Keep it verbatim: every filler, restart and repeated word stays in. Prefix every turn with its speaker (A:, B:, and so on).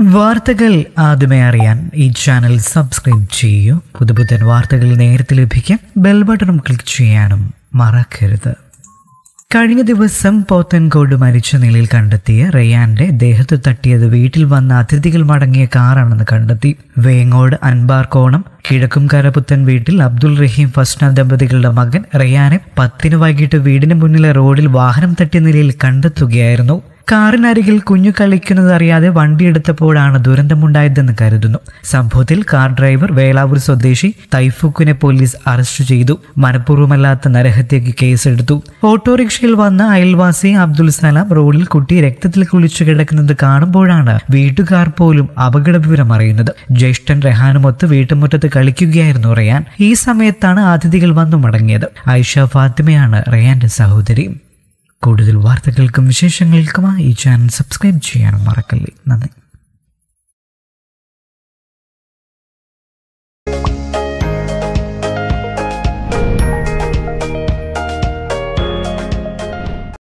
A: വാർത്തകൾ ആദ്യമേ അറിയാൻ ഈ ചാനൽ സബ്സ്ക്രൈബ് ചെയ്യൂ. പുതുപുത്തൻ വാർത്തകൾ നേരത്തെ ലഭിക്കാൻ ബെൽ ബട്ടണും ക്ലിക്ക് ചെയ്യാനും മറക്കരുത്. കഴിഞ്ഞ ദിവസം പോത്തൻകോട് മരിച്ച നിലയിൽ കണ്ടെത്തിയ റയാന്റെ ദേഹത്ത് തട്ടിയത് വീട്ടിൽ വന്ന അതിഥികൾ മടങ്ങിയ കാറാണെന്ന് കണ്ടെത്തി. വേങ്ങോട് അൻപാർകോണം കിഴക്കുംകര പുത്തൻ വീട്ടിൽ അബ്ദുൾ റഹീം ഫസ്ന ദമ്പതികളുടെ മകൻ റയാനെ പത്തിന് വൈകിട്ട് വീടിന് മുന്നിലെ റോഡിൽ വാഹനം തട്ടിയ നിലയിൽ കണ്ടെത്തുകയായിരുന്നു. കാറിനരികിൽ കുഞ്ഞു കളിക്കുന്നത് അറിയാതെ വണ്ടിയെടുത്തപ്പോഴാണ് ദുരന്തമുണ്ടായതെന്ന് കരുതുന്നു. സംഭവത്തിൽ കാർ ഡ്രൈവർ വേളാവൂർ സ്വദേശി തൈഫൂക്കിനെ പോലീസ് അറസ്റ്റ് ചെയ്തു. മനഃപൂർവ്വമല്ലാത്ത നരഹത്യക്ക് കേസെടുത്തു. ഓട്ടോറിക്ഷയിൽ വന്ന അയൽവാസി അബ്ദുൾ സലാം റോഡിൽ കുട്ടി രക്തത്തിൽ കുളിച്ചു കിടക്കുന്നത് കാണുമ്പോഴാണ് വീട്ടുകാർ പോലും അപകട വിവരം അറിയുന്നത്. ജ്യേഷ്ഠൻ റെഹാനുമൊത്ത് വീട്ടുമുറ്റത്ത് കളിക്കുകയായിരുന്നു റയാൻ. ഈ സമയത്താണ് അതിഥികൾ വന്നു മടങ്ങിയത്. ഐഷ ഫാത്തിമയാണ് റയാന്റെ സഹോദരി. കൂടുതൽ വാർത്തകൾക്കും വിശേഷങ്ങൾക്കുമായി ഈ ചാനൽ സബ്സ്ക്രൈബ് ചെയ്യാനും മറക്കല്ലേ. നന്ദി.